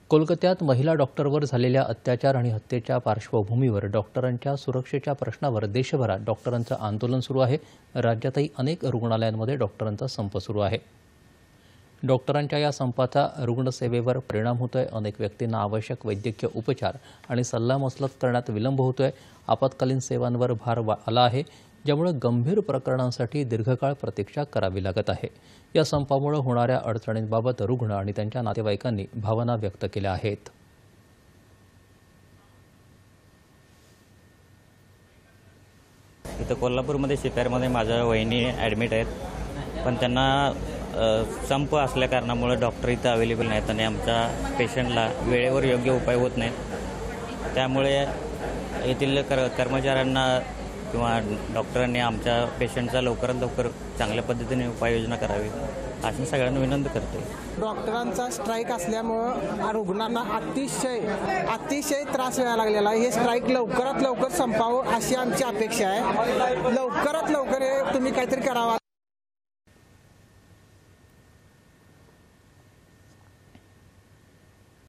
कोलकात्यात महिला डॉक्टरवर झालेल्या अत्याचार आणि हत्येच्या पार्श्वभूमीवर डॉक्टरांच्या सुरक्षेच्या प्रश्नावर देशभरात डॉक्टरांचं आंदोलन सुरू आहे। राज्यातही अनेक रुग्णालयांमध्ये डॉक्टरांचा संप सुरू आहे। डॉक्टरांच्या या संपाचा रुग्णसेवेवर परिणाम होतोय। अनेक व्यक्तींना आवश्यक वैद्यकीय उपचार आणि सल्लामसलत करण्यात विलंब होतोय। आपत्कालीन सेवांवर भार आला आहे, ज्यामुळे गंभीर प्रकरणांसाठी दीर्घकाळ प्रतीक्षा करावी लागत आहे। या संपामुळे होणाऱ्या अडचणींबाबत रुग्ण आणि त्यांच्या नातेवाईकांनी भावना व्यक्त केल्या आहेत। इथं कोल्हापूरमध्ये शिपारमध्ये माझ्या वहिनी ॲडमिट आहेत, पण त्यांना संप असल्या कारणामुळे डॉक्टर इथं अवेलेबल नाहीत आणि आमच्या पेशंटला वेळेवर योग्य उपाय होत नाहीत। त्यामुळे येथील कर्मचाऱ्यांना किंवा डॉक्टरांनी आमच्या पेशंटचा लवकरात लवकर चांगल्या पद्धतीने उपाययोजना करावी अशी सगळ्यांना विनंती करतो। डॉक्टरांचा स्ट्राईक असल्यामुळं रुग्णांना अतिशय त्रास व्हायला लागलेला आहे। हे स्ट्राईक लवकरात लवकर संपावं अशी आमची अपेक्षा आहे। लवकरात लवकर हे तुम्ही काहीतरी करावा।